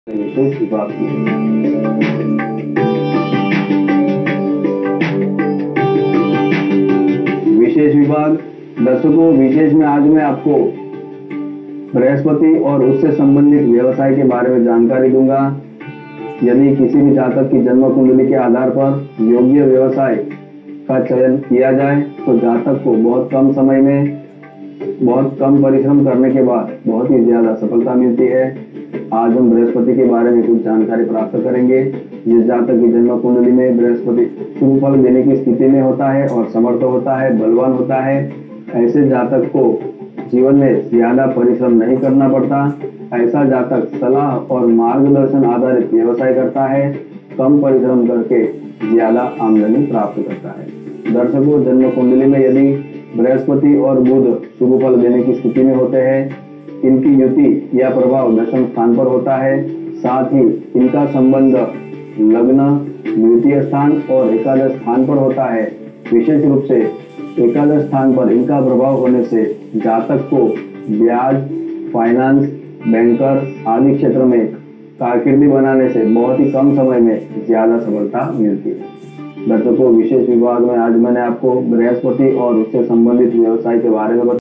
विशेष विभाग की विशेष विभाग। दर्शकों, विशेष में आज मैं आपको बृहस्पति और उससे संबंधित व्यवसाय के बारे में जानकारी दूंगा। यदि किसी भी जातक की जन्म कुंडली के आधार पर योग्य व्यवसाय का चयन किया जाए तो जातक को बहुत कम समय में बहुत कम परिश्रम करने के बाद बहुत ही ज्यादा सफलता मिलती है। आज हम बृहस्पति के बारे में कुछ जानकारी प्राप्त करेंगे। जिस जातक की जन्म कुंडली में बृहस्पति शुभ फल देने की स्थिति में होता है और समर्थ होता है, बलवान होता है, ऐसे जातक को जीवन में ज्यादा परिश्रम नहीं करना पड़ता। ऐसा जातक सलाह और मार्गदर्शन आधारित व्यवसाय करता है, कम परिश्रम करके ज्यादा आमदनी प्राप्त करता है। दर्शकों, जन्म कुंडली में यदि बृहस्पति और बुध शुभ फल देने की स्थिति में होते हैं, इनकी युति या प्रभाव दशम स्थान पर होता है। साथ ही इनका संबंध लग्न, द्वितीय स्थान और एकादश स्थान पर होता है। विशेष रूप से एकादश स्थान पर इनका प्रभाव होने से जातक को ब्याज, फाइनेंस, बैंकर आदि क्षेत्र में कारकिर्दी बनाने से बहुत ही कम समय में ज्यादा सफलता मिलती है। दर्शकों, विशेष विभाग में आज मैंने आपको बृहस्पति और उससे संबंधित व्यवसाय के बारे में